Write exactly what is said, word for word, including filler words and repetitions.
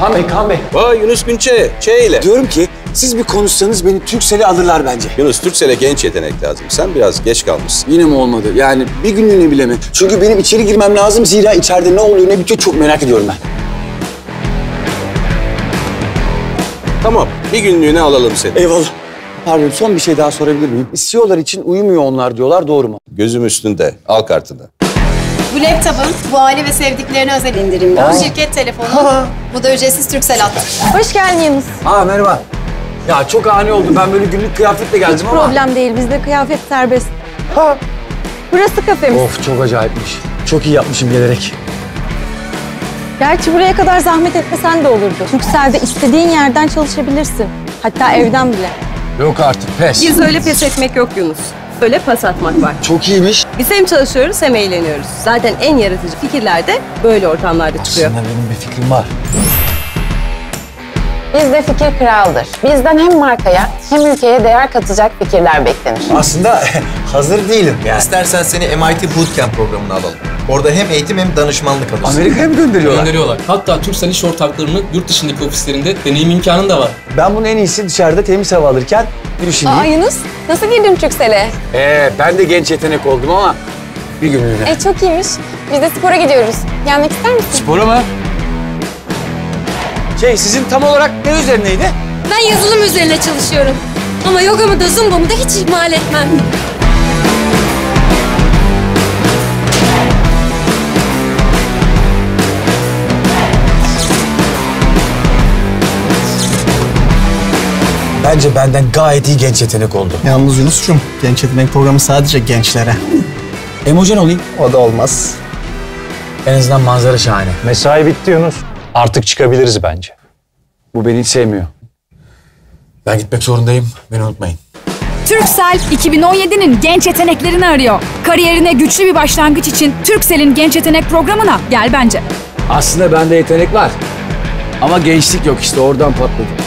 Kaan Bey, Kaan Bey. Vay Yunus Günçe, Ç ile. Diyorum ki siz bir konuşsanız beni Turkcell'e alırlar bence. Yunus, Turkcell'e genç yetenek lazım. Sen biraz geç kalmışsın. Yine mi olmadı? Yani bir günlüğüne bile mi? Çünkü benim içeri girmem lazım. Zira içeride ne oluyor ne bitiyor çok merak ediyorum ben. Tamam, bir günlüğüne alalım seni. Eyvallah. Pardon, son bir şey daha sorabilir miyim? C E O'lar için uyumuyor onlar diyorlar, doğru mu? Gözüm üstünde, al kartını. Bu laptopun bu aile ve sevdiklerine özel indirimli. Bu şirket telefonu. Bu da ücretsiz Turkcell hattı. Hoş geldin Yunus. Aa, merhaba. Ya çok ani oldu. Ben böyle günlük kıyafetle geldim Hiç ama... problem değil. Bizde kıyafet serbest. Ha. Burası kafemiz. Of, çok acayipmiş. Çok iyi yapmışım gelerek. Gerçi buraya kadar zahmet etmesen de olurdu. Turkcell'de istediğin yerden çalışabilirsin. Hatta evden bile. Yok artık, pes. Biz öyle pes etmek yok Yunus. Öyle pas atmak var. Çok iyiymiş. Biz hem çalışıyoruz hem eğleniyoruz. Zaten en yaratıcı fikirler de böyle ortamlarda çıkıyor. Aslında benim bir fikrim var. Bizde fikir kraldır. Bizden hem markaya hem ülkeye değer katacak fikirler beklenir. Aslında hazır değilim yani. İstersen seni M I T Bootcamp programına alalım. Orada hem eğitim hem danışmanlık alırsın. Amerika'ya mı gönderiyorlar? Gönderiyorlar. Hatta Turkcell iş ortaklarının yurt dışındaki ofislerinde deneyim imkanı da var. Ben bunun en iyisi dışarıda temiz hava alırken düşüneyim. Aa Yunus, nasıl girdin Turkcell'e? Ee, ben de genç yetenek oldum ama bir günlüğüne. E çok iyiymiş. Biz de spora gidiyoruz. Gelmek ister misin? Spora mı? Şey, sizin tam olarak ne üzerineydi? Ben yazılım üzerine çalışıyorum. Ama yogamı da zumbamı da hiç ihmal etmem. Bence benden gayet iyi genç yetenek oldu. Yalnız Yunus'cum, genç yetenek programı sadece gençlere. Emojen olayım. O da olmaz. En azından manzara şahane. Mesai bitti Yunus. Artık çıkabiliriz bence. Bu beni hiç sevmiyor. Ben gitmek zorundayım. Beni unutmayın. Turkcell iki bin on yedi'nin genç yeteneklerini arıyor. Kariyerine güçlü bir başlangıç için Turkcell'in genç yetenek programına gel bence. Aslında bende yetenek var. Ama gençlik yok işte, oradan patladı.